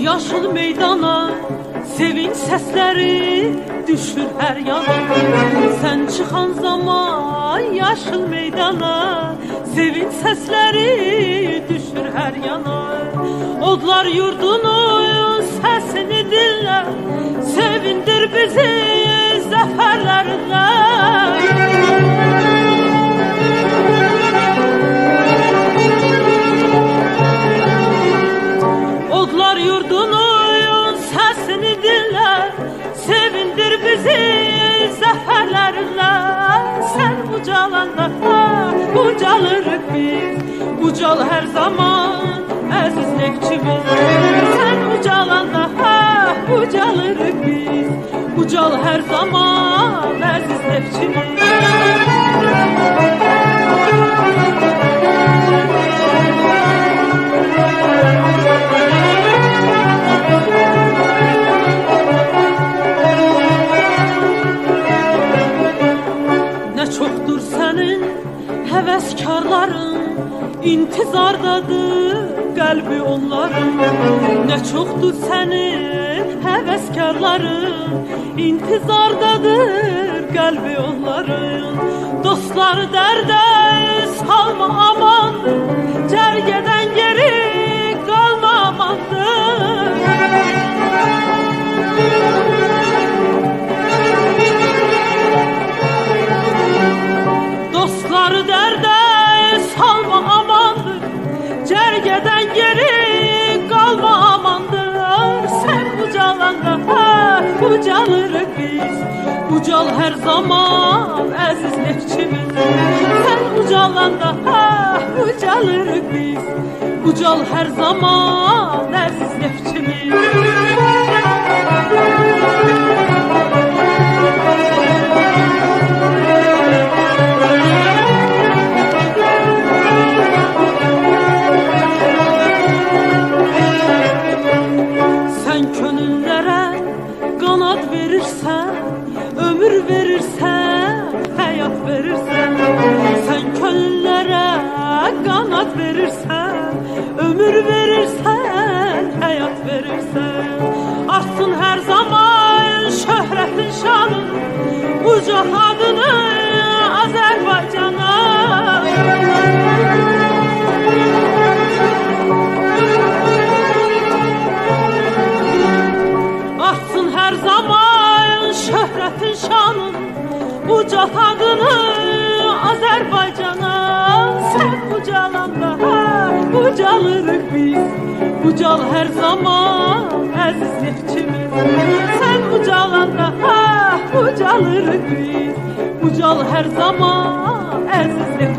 Yaşıl meydana sevinç səsləri düşür hər yana. Sən çıxan zaman yaşıl meydana sevinç səsləri düşür hər yana. Odlar yurdunun səsini dinlə, sevindir bizi zəfərlərinlə. Odlar yurdunun səsini dinlə, sevindir bizi zəfərlərinlə. Sən ucalanda ucalırıq biz, ucal hər zaman əziz neftçimiz. Sən ucalanda ucalırıq biz, ucal hər zaman əziz neftçimiz. Nə çoxdur sənin həvəskarların, intizardadır qəlbi onların. Nə çoxdur sənin həvəskarların, intizardadır qəlbi onların. Dostları dərdə salma amandır, cərgədən geri qalma amandır. Dostları dərdə salma amandır, cərgədən geri qalma amandır. Sən ucalanda ucalırıq biz, ucal hər zaman əziz neftçimiz. Sən ucalanda ucalırıq biz, ucal hər zaman əziz neftçimiz. Ömür verirsən, həyat verirsən. Sən könüllərə qanad verirsən, ömür verirsən, həyat verirsən. Artsın hər zaman şöhrətin şanın, uca adını Azərbaycana. Artsın hər zaman şöhrətin şanın, uca adını Azərbaycana. Sən ucalanda ucalırıq biz, ucal hər zaman əziz neftçimiz. Sən ucalanda ucalırıq biz, ucal hər zaman əziz neftçimiz.